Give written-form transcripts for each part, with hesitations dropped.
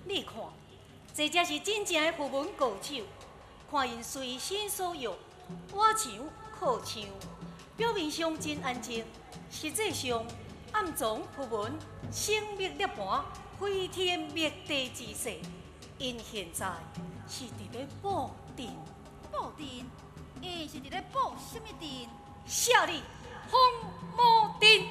你看，这才是真正的副文高手。看因随心所欲，我唱靠唱，表面上真安静，实际上暗藏副文，生灭涅槃，飞天灭地之势。因现在是伫咧布阵， 布阵，伊是伫咧布什么阵？ 下令红魔阵。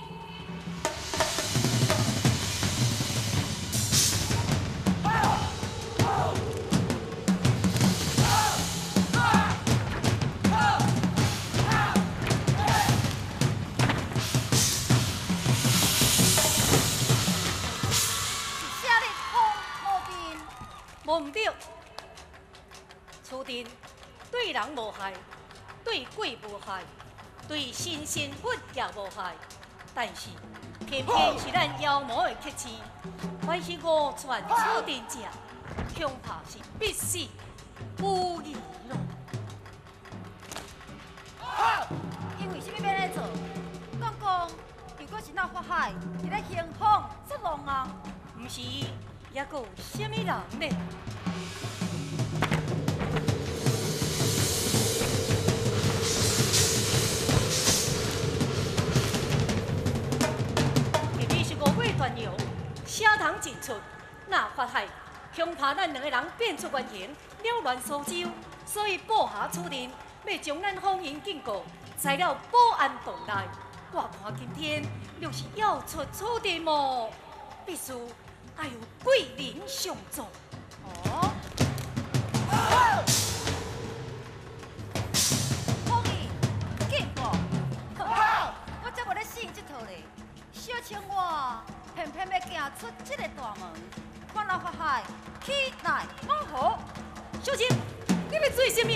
无唔对，此阵对人无害，对鬼无害，对神仙佛也无害，但是偏偏是咱妖魔的客气，凡是误传此阵者，恐怕是必死无疑咯。 因为什么要安尼做？讲，如果是那法海，伫咧行风作浪啊？ 唔是，还阁有什么人呢？传谣，写堂进出，那法海恐怕咱两个人变出原形，扰乱苏州，所以布下此阵，要将咱封印禁锢，在了保安洞内。我看今天若是要出此阵么，必须要有贵人相助。 哦。封印禁锢，我才无咧信这套咧。小青我。偏偏要行出这个大门，看那法海起来猛虎。 小青，你要做什么？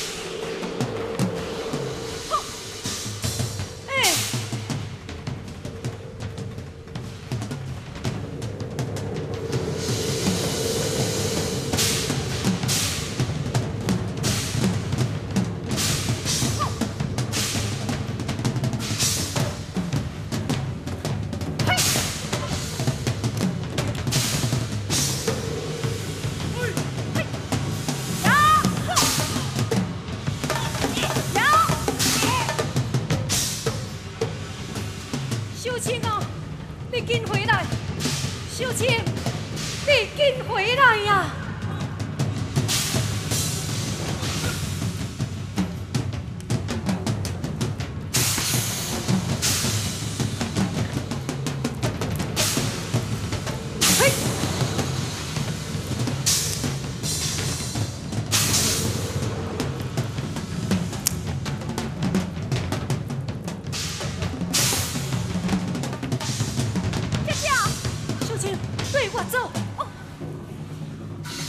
小青啊，你紧回来！小青，你紧回来呀！对我走。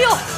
呦！